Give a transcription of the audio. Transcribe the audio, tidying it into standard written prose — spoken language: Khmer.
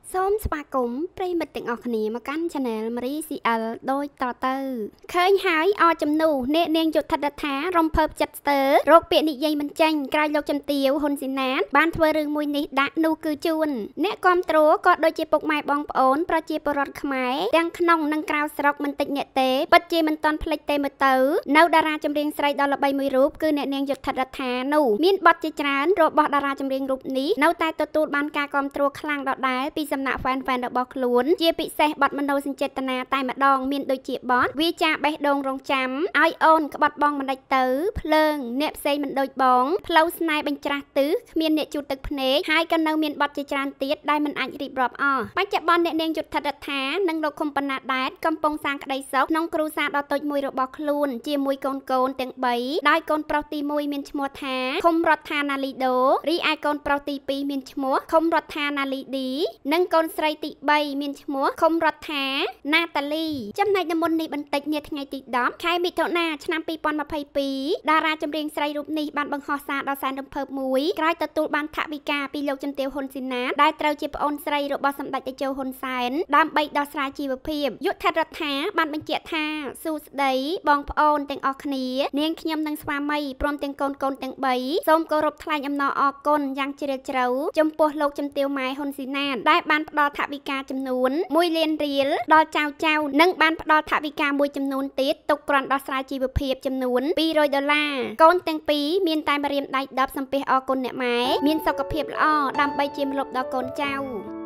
សូមស្វាគមន៍ប្រិយមិត្តទាំងអស់គ្នាមកកាន់ Channel Marie CL ដោយតទៅឃើញហើយអចំនួនអ្នកនាងយុទ្ធរដ្ឋារំភើបចិត្តស្ទើររោគពាក្យនិយាយមិនចាញ់ក្រោយលោកចន្ទាវហ៊ុនស៊ីណាតបានធ្វើរឿងមួយនេះដាក់នោះគឺជួនអ្នកគ្រប់គ្រងក៏ដូចជាពុកម៉ែបងប្អូនប្រជាពលរដ្ឋខ្មែរទាំងក្នុងនិងក្រៅស្រុកមិនតិចអ្នកទេពិតជាមិនទាន់ភ្លេចទេមើលទៅនៅតារាចម្រៀងស្រីដ៏ល្បីមួយរូបគឺអ្នកនាងយុទ្ធរដ្ឋានោះមានបទជាច្រើនរបស់តារាចម្រៀងរូបនេះនៅតែទទួលបានការគ្រប់គ្រងខ្លាំងដដែលពីសំណាក់ហ្វេនរបស់ខ្លួនជាពិសេសបទមនោសញ្ចេតនាតែម្ដងមានដូចជាបទវាចាបេះដូងរងចាំឲ្យអូនក្បត់បងមិនដេចទៅភ្លើងអ្នកផ្សេងមិនដូចបងផ្លូវស្នេហ៍បញ្ច្រាស់ទិសគ្មានអ្នកជូតទឹកភ្នែកហើយក៏នៅមានបទជាច្រើនទៀតដែលមិនអាចរៀបរាប់អស់បច្ចុប្បន្នអ្នកនាងយុទ្ធរដ្ឋានិងលោកខុមបណ្ណាដែតកំពុងសាងក្តីសុខក្នុងគ្រួសារដ៏តូចមួយរបស់ខ្លួនជាមួយកូនកូនទាំង3ដោយកូនប្រុសទី1មានឈ្មោះថាខុមរដ្ឋាណាលីដូរីឯកូនប្រុសទី2មានឈ្មោះខុមរដ្ឋាណាលីឌីនិងកូនស្រីទី3មានឈ្មោះខុមរដ្ឋាណាតាលីចំណែកនិមន្តនេះបន្តិចនាថ្ងៃទី10ខែមិថុនាឆ្នាំ2022តារាចម្រៀងស្រីរូបនេះបានបង្ហោះសារដ៏សែនរំភើបមួយក្រោយទទួលបានថវិកាពីលោកចន្ទាវហ៊ុនស៊ីណាតដែលត្រូវជាប្អូនស្រីរបស់សម្ដេចតេជោហ៊ុនសែនដើម្បីដោះស្រាយជីវភាពយុទ្ធរដ្ឋាបានបញ្ជាក់ថាសួស្ដីបងប្អូនទាំងអស់គ្នានាងខ្ញុំនិងស្វាមីព្រមទាំងកូនកូនទាំង3សូមគោរពថ្លែងអំណរអគុណយ៉ាងជ្រាលជ្រៅចំពោះលោកចន្ទាវម៉ែហ៊ុនស៊ីណាតដែលបានផ្ដល់ថវិកាចំនួន1 លានរៀលដល់ចៅនិងបានផ្ដល់ថវិកាមួយចំនួនទៀតទុកគ្រាន់ដោះស្រាយជីវភាពចំនួន$200កូនទាំងពីរមានតែម្រាមដៃ10សំពះអរគុណអ្នកម៉ែមានសុខភាពល្អដើម្បីជាម្លប់ដល់កូនចៅ